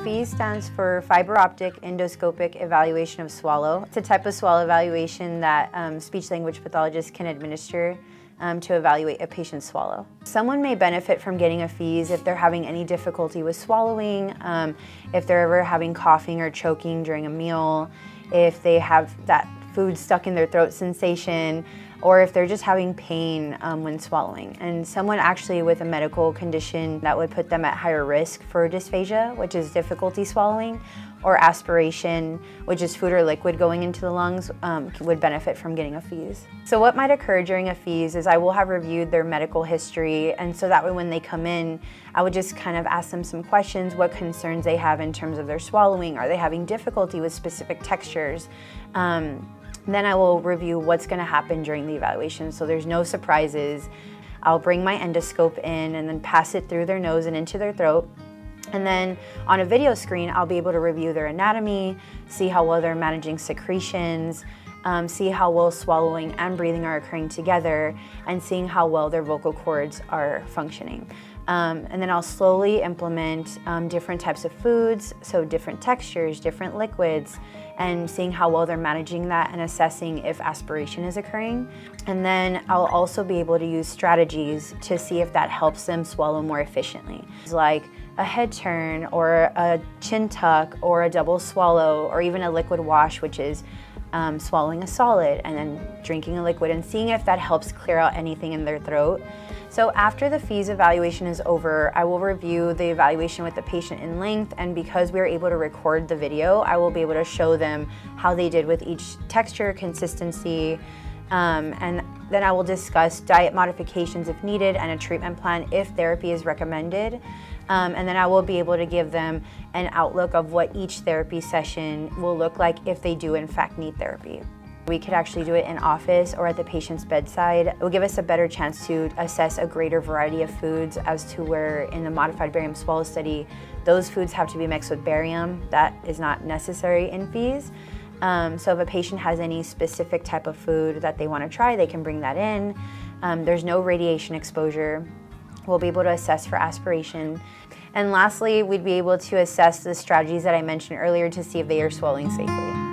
FEES stands for Fiberoptic Endoscopic Evaluation of Swallow. It's a type of swallow evaluation that speech-language pathologists can administer to evaluate a patient's swallow. Someone may benefit from getting a FEES if they're having any difficulty with swallowing, if they're ever having coughing or choking during a meal, if they have that food stuck in their throat sensation, or if they're just having pain when swallowing. And someone actually with a medical condition that would put them at higher risk for dysphagia, which is difficulty swallowing, or aspiration, which is food or liquid going into the lungs, would benefit from getting a FEES. So what might occur during a FEES is I will have reviewed their medical history, and so that way when they come in, I would just kind of ask them some questions, what concerns they have in terms of their swallowing. Are they having difficulty with specific textures? Then I will review what's going to happen during the evaluation, so there's no surprises. I'll bring my endoscope in and then pass it through their nose and into their throat. And then on a video screen, I'll be able to review their anatomy, see how well they're managing secretions, see how well swallowing and breathing are occurring together, and seeing how well their vocal cords are functioning. And then I'll slowly implement different types of foods, so different textures, different liquids, and seeing how well they're managing that and assessing if aspiration is occurring. And then I'll also be able to use strategies to see if that helps them swallow more efficiently. It's like a head turn, or a chin tuck, or a double swallow, or even a liquid wash, which is swallowing a solid and then drinking a liquid, and seeing if that helps clear out anything in their throat. So after the FEES evaluation is over, I will review the evaluation with the patient in length, and because we are able to record the video, I will be able to show them how they did with each texture, consistency, and then I will discuss diet modifications if needed and a treatment plan if therapy is recommended. And then I will be able to give them an outlook of what each therapy session will look like if they do in fact need therapy. We could actually do it in office or at the patient's bedside. It will give us a better chance to assess a greater variety of foods, as to where in the modified barium swallow study, those foods have to be mixed with barium. That is not necessary in FEES. So if a patient has any specific type of food that they want to try, they can bring that in. There's no radiation exposure. We'll be able to assess for aspiration. And lastly, we'd be able to assess the strategies that I mentioned earlier to see if they are swallowing safely.